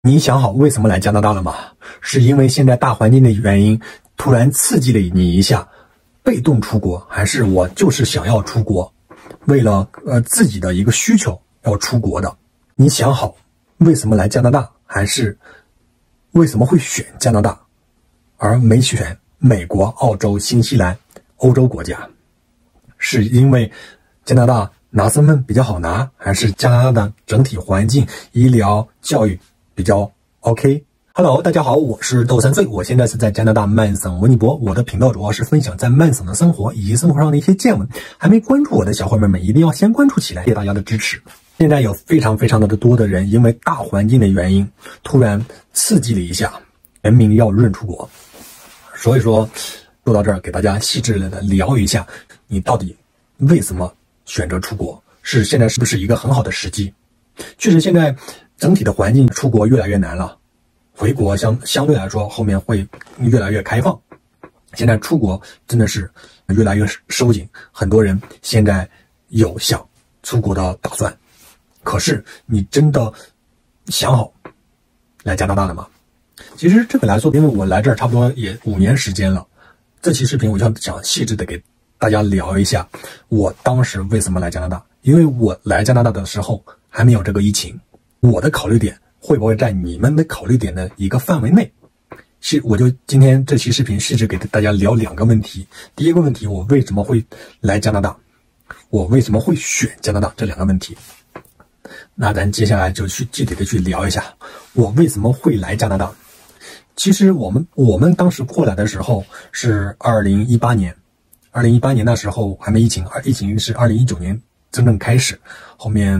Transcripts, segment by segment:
你想好为什么来加拿大了吗？是因为现在大环境的原因突然刺激了你一下，被动出国，还是我就是想要出国，为了自己的一个需求要出国的？你想好为什么来加拿大，还是为什么会选加拿大而没选美国、澳洲、新西兰、欧洲国家？是因为加拿大拿身份比较好拿，还是加拿大的整体环境、医疗、教育比较 OK？Hello， 大家好，我是豆3岁，我现在是在加拿大曼省温尼伯，我的频道主要是分享在曼省的生活以及生活上的一些见闻。还没关注我的小伙伴们，一定要先关注起来，谢谢大家的支持。现在有非常的多的人因为大环境的原因，突然刺激了一下，人民要认出国。所以说，说到这儿，给大家细致的聊一下，你到底为什么选择出国？现在是不是一个很好的时机？确实，现在整体的环境出国越来越难了。回国相对来说后面会越来越开放，现在出国真的是越来越收紧，很多人现在有想出国的打算。可是你真的想好来加拿大了吗？其实这个来说，因为我来这儿差不多也5年时间了，这期视频我就想细致的给大家聊一下我当时为什么来加拿大。因为我来加拿大的时候还没有这个疫情，我的考虑点会不会在你们的考虑点的一个范围内？我就今天这期视频细致给大家聊2个问题。第一个问题，我为什么会来加拿大，我为什么会选加拿大，这2个问题。那咱接下来就去具体的去聊一下我为什么会来加拿大。其实我们当时过来的时候是2018年那时候还没疫情，疫情是2019年真正开始，后面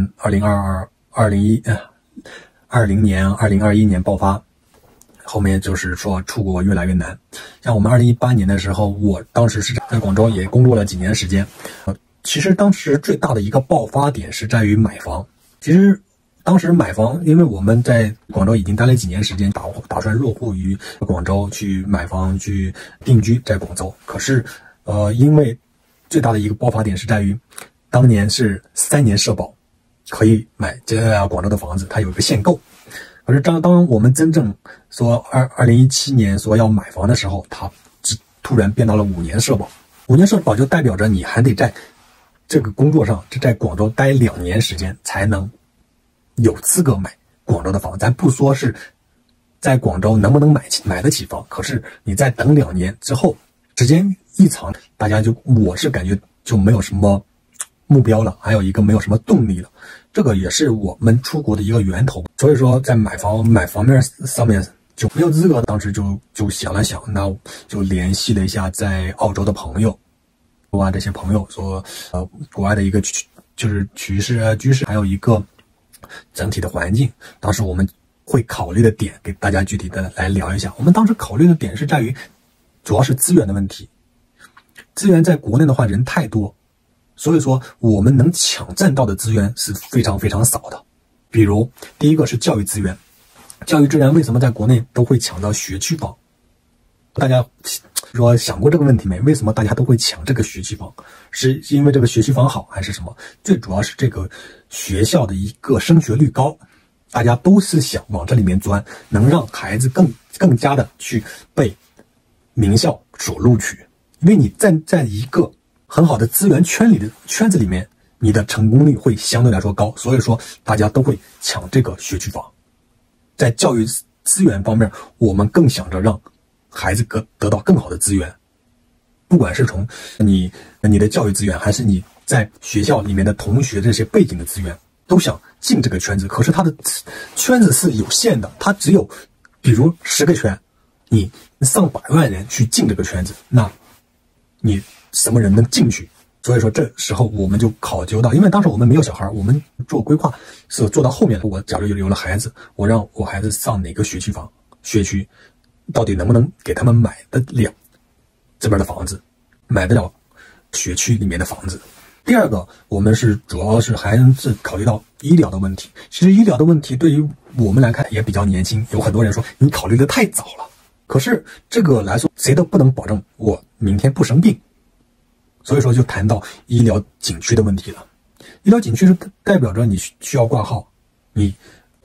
2020年、2021年爆发，后面就是说出国越来越难。像我们2018年的时候，我当时是在广州也工作了几年时间。其实当时最大的一个爆发点是在于买房。其实当时买房，因为我们在广州已经待了几年时间，打算落户于广州，去买房去定居在广州。可是因为最大的一个爆发点是在于当年是3年社保可以买广州的房子，它有一个限购。可是当我们真正说2017年说要买房的时候，它突然变到了5年社保。5年社保就代表着你还得在这个工作上，就在广州待2年时间才能有资格买广州的房。咱不说是在广州能不能买得起房，可是你在等2年之后，时间一长，大家我是感觉就没有什么目标了，还有一个没有什么动力了。这个也是我们出国的一个源头。所以说在买房面上面就没有资格。当时就想了想，那就联系了一下在澳洲的朋友，国外这些朋友说国外的一个就是居势，还有一个整体的环境。当时我们会考虑的点给大家具体的来聊一下。我们当时考虑的点是在于主要是资源的问题。资源在国内的话人太多，所以说我们能抢占到的资源是非常少的。比如第一个是教育资源。教育资源为什么在国内都会抢到学区房？大家说想过这个问题没？为什么大家都会抢这个学区房？是因为这个学区房好，还是什么？最主要是这个学校的一个升学率高，大家都是想往这里面钻，能让孩子更加的去被名校所录取。因为你站在一个很好的资源圈子里面，你的成功率会相对来说高，所以说大家都会抢这个学区房。在教育资源方面，我们更想着让孩子得到更好的资源，不管是从你的教育资源，还是你在学校里面的同学这些背景的资源，都想进这个圈子。可是它的圈子是有限的，它只有比如10个圈，你上百万人去进这个圈子，那你什么人能进去？所以说这时候我们就考究到，因为当时我们没有小孩，我们做规划是做到后面的。我假如有了孩子，我让我孩子上哪个学区到底能不能给他们买得了这边的房子，买得了学区里面的房子。第二个，我们主要是还是考虑到医疗的问题。其实医疗的问题对于我们来看也比较年轻，有很多人说你考虑的太早了。可是这个来说，谁都不能保证我明天不生病。所以说就谈到医疗景区的问题了。医疗景区是代表着你需要挂号，你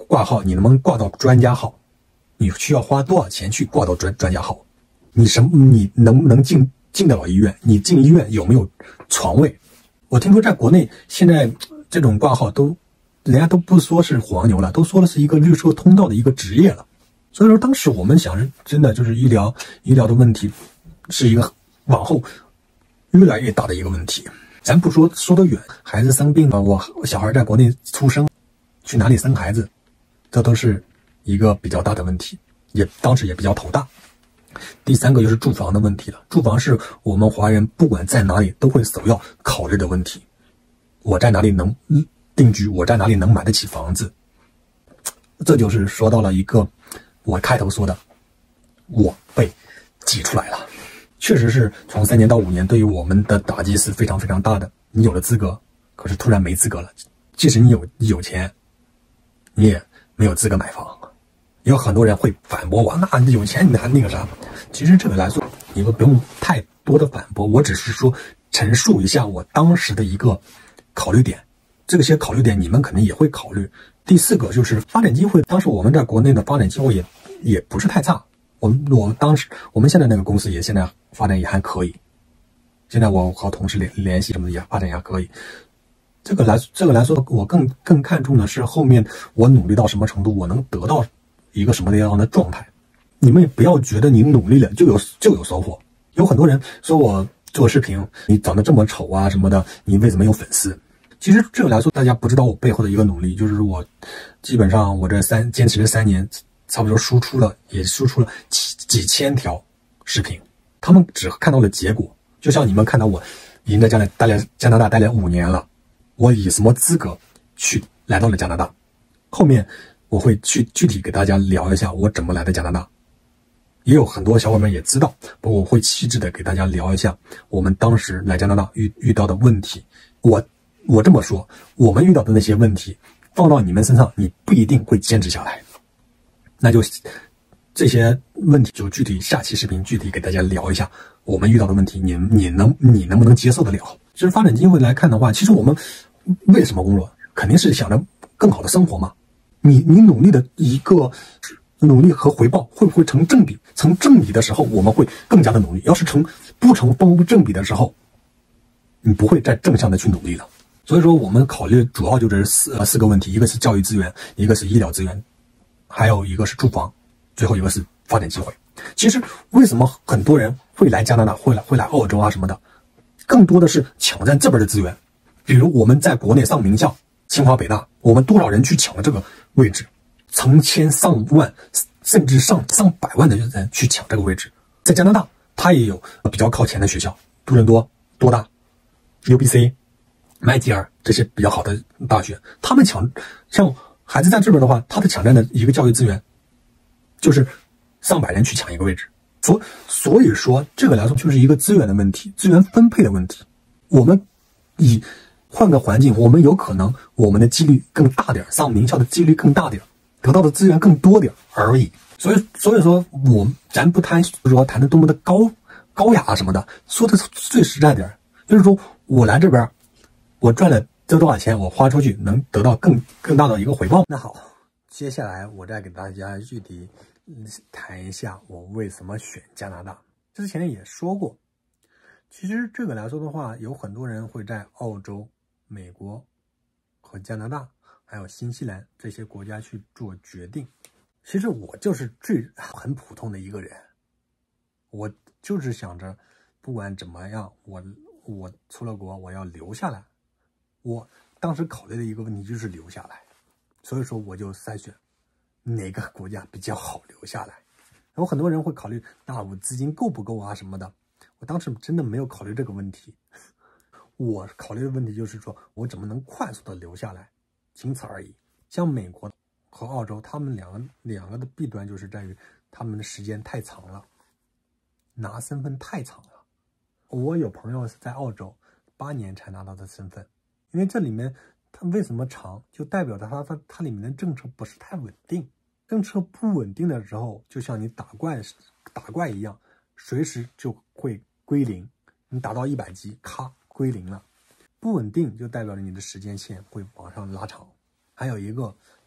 挂号，你能不能挂到专家号？你需要花多少钱去挂到专家号？你能不能进得了医院？你进医院有没有床位？我听说在国内现在这种挂号人家都不说是黄牛了，都说的是一个绿色通道的一个职业了。所以说当时我们想着，真的就是医疗的问题是一个往后越来越大的一个问题。咱不说得远，孩子生病了，我小孩在国内出生，去哪里生孩子，这都是一个比较大的问题，当时也比较头大。第三个就是住房的问题了，住房是我们华人不管在哪里都会首要考虑的问题。我在哪里能定居？我在哪里能买得起房子？这就是说到了一个我开头说的，我被挤出来了。确实是从3年到5年，对于我们的打击是非常非常大的。你有了资格，可是突然没资格了。即使你有钱，你也没有资格买房。有很多人会反驳我，那有钱你还那个啥？其实这个来说，你们不用太多的反驳，我只是说陈述一下我当时的一个考虑点。这些考虑点你们肯定也会考虑。第4个就是发展机会，当时我们在国内的发展机会也不是太差。我们现在那个公司现在发展也还可以。现在我和同事联系什么的也发展也还可以。这个来说，我更看重的是后面我努力到什么程度，我能得到一个什么样的状态。你们也不要觉得你努力了就有收获。有很多人说我做视频，你长得这么丑啊什么的，你为什么有粉丝？其实这个来说，大家不知道我背后的一个努力，就是我基本上我坚持了3年，差不多输出了几千条视频，他们只看到了结果。就像你们看到我已经在加拿大待了5年了，我以什么资格去来到了加拿大？后面我会去具体给大家聊一下我怎么来的加拿大。也有很多小伙伴也知道，不过我会细致的给大家聊一下我们当时来加拿大遇到的问题。我这么说，我们遇到的那些问题放到你们身上，你不一定会坚持下来。那就这些问题就具体下期视频具体给大家聊一下我们遇到的问题，你能不能接受得了？其实发展机会来看的话，其实我们为什么工作，肯定是想着更好的生活嘛。你努力的一个努力和回报会不会成正比？成正比的时候，我们会更加的努力；要是不成正比的时候，你不会再正向的去努力了。所以说，我们考虑主要就是四个问题，一个是教育资源，一个是医疗资源，还有一个是住房，最后一个是发展机会。其实为什么很多人会来加拿大，会来澳洲啊什么的，更多的是抢占这边的资源。比如我们在国内上名校，清华北大，我们多少人去抢了这个位置，成千上万甚至上百万的人去抢这个位置。在加拿大，它也有比较靠前的学校，多伦多、多大、UBC、麦吉尔这些比较好的大学，他们像孩子在这边的话，他的抢占的一个教育资源就是上百人去抢一个位置。所以说这个来说就是一个资源的问题，资源分配的问题。我们换个环境，我们有可能我们的几率更大点，上名校的几率更大点，得到的资源更多点而已。所以说咱不谈的多么的高雅什么的，说的最实在点，就是说我来这边，我赚了这多少钱，我花出去能得到更大的一个回报。那好，接下来我再给大家具体谈一下我为什么选加拿大。之前也说过，其实这个来说的话，有很多人会在澳洲、美国和加拿大还有新西兰这些国家去做决定。其实我就是很普通的一个人，我就是想着不管怎么样，我出了国我要留下来。我当时考虑的一个问题就是留下来，所以说我就筛选哪个国家比较好留下来。然后很多人会考虑，那我资金够不够啊什么的，我当时真的没有考虑这个问题。我考虑的问题就是说我怎么能快速的留下来，仅此而已。像美国和澳洲，他们两个的弊端就是在于他们的时间太长了，拿身份太长了。我有朋友是在澳洲8年才拿到的身份，因为这里面它为什么长，就代表着它里面的政策不是太稳定。政策不稳定的时候，就像你打怪一样，随时就会归零。你打到100级，咔归零了。不稳定就代表着你的时间线会往上拉长。还有一个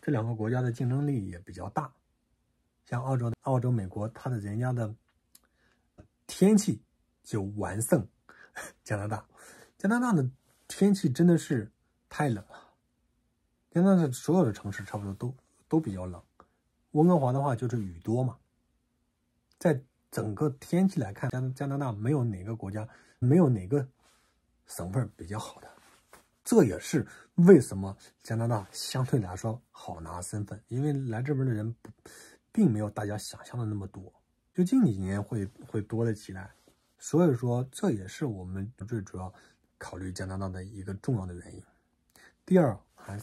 这两个国家的竞争力也比较大。像澳洲、美国，人家的天气就完胜加拿大。加拿大的天气真的是太冷了，加拿大的所有的城市差不多都比较冷。温哥华的话就是雨多嘛。在整个天气来看，加拿大没有哪个国家、没有哪个省份比较好的。这也是为什么加拿大相对来说好拿身份，因为来这边的人并没有大家想象的那么多，就近几年会多了起来。所以说，这也是我们最主要考虑加拿大的一个重要的原因。第二，还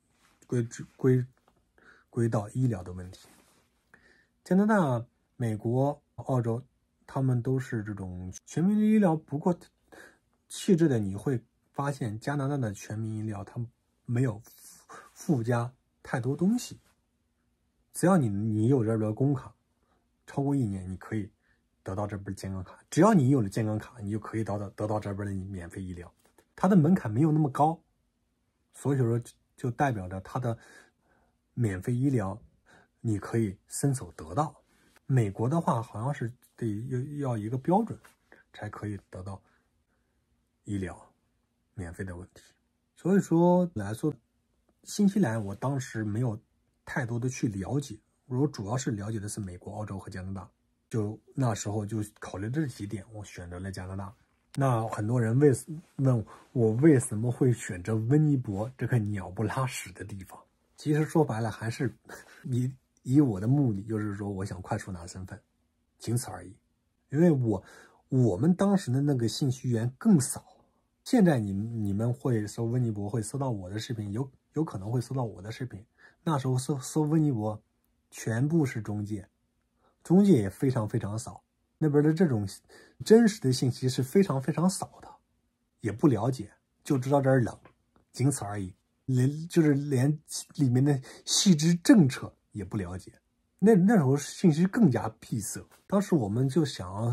归到医疗的问题。加拿大、美国、澳洲，他们都是这种全民医疗，不过细致的你会发现，加拿大的全民医疗它没有附加太多东西。只要你有这边的工卡，超过1年，你可以得到这边健康卡。只要你有了健康卡，你就可以得到这边的免费医疗。它的门槛没有那么高，所以说就代表着它的免费医疗你可以伸手得到。美国的话，好像是要一个标准才可以得到医疗免费的问题。所以说来说，新西兰我当时没有太多的去了解，我主要是了解的是美国、澳洲和加拿大。就那时候就考虑这几点，我选择了加拿大。那很多人问我为什么会选择温尼伯这个鸟不拉屎的地方？其实说白了，还是以我的目的，就是说我想快速拿身份，仅此而已。因为我们当时的那个信息源更少。现在你们会搜温尼伯，会搜到我的视频，有可能会搜到我的视频。那时候搜温尼伯，全部是中介也非常非常少。那边的这种真实的信息是非常非常少的，也不了解，就知道这儿冷，仅此而已。连里面的细致政策也不了解。那时候信息更加闭塞。当时我们就想要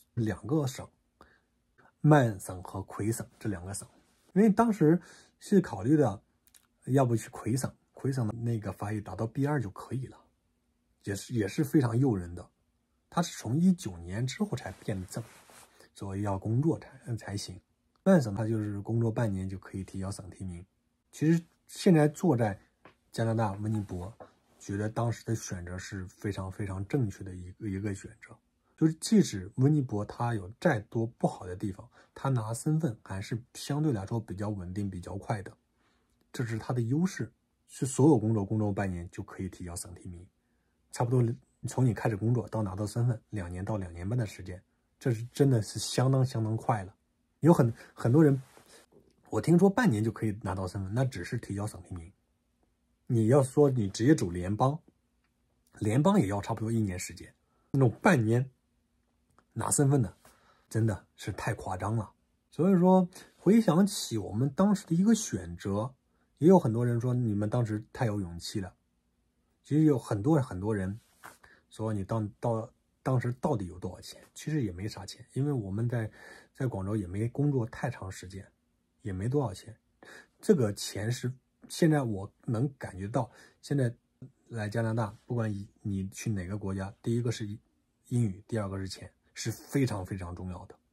2个省，曼省和魁省这2个省，因为当时是考虑的，要不去魁省的那个法语达到 B2 就可以了，也是非常诱人的。它是从19年之后才变的证，所以要工作才行。曼省它就是工作半年就可以提交省提名。其实现在坐在加拿大温尼伯，觉得当时的选择是非常非常正确的一个选择。就是即使温尼伯它有再多不好的地方，它拿身份还是相对来说比较稳定、比较快的，这是它的优势。是所有工作半年就可以提交省提名，差不多从你开始工作到拿到身份2年到2年半的时间，这是真的是相当相当快了。有很多人，我听说半年就可以拿到身份，那只是提交省提名。你要说你直接走联邦也要差不多1年时间，那种半年拿身份的真的是太夸张了。所以说回想起我们当时的一个选择，也有很多人说你们当时太有勇气了。其实有很多人说你当时到底有多少钱？其实也没啥钱，因为我们在广州也没工作太长时间，也没多少钱。这个钱是现在我能感觉到，现在来加拿大，不管你去哪个国家，第一个是英语，第二个是钱，是非常非常重要的。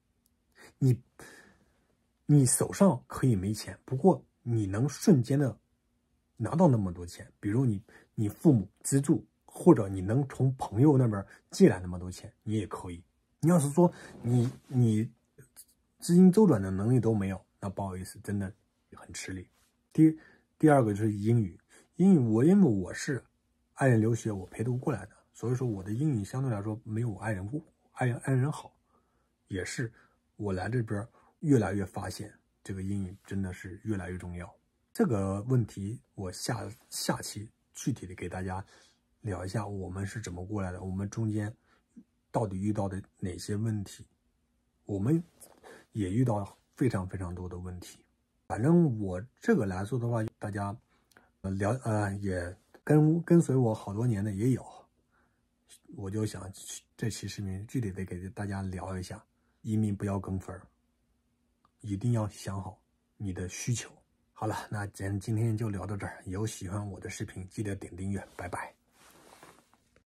你手上可以没钱，不过你能瞬间的拿到那么多钱，比如你父母资助，或者你能从朋友那边借来那么多钱，你也可以。你要是说你资金周转的能力都没有，那不好意思，真的很吃力。第二个就是英语，因为我是爱人留学，我陪读过来的，所以说我的英语相对来说没有爱人好，也是我来这边越来越发现这个英语真的是越来越重要。这个问题我下期具体的给大家聊一下我们是怎么过来的，我们中间到底遇到的哪些问题。我们也遇到非常非常多的问题。反正我这个来说的话，大家也跟随我好多年的也有，我就想这期视频具体的给大家聊一下，移民不要跟风，一定要想好你的需求好了，那今天就聊到这儿。有喜欢我的视频，记得点订阅，拜拜。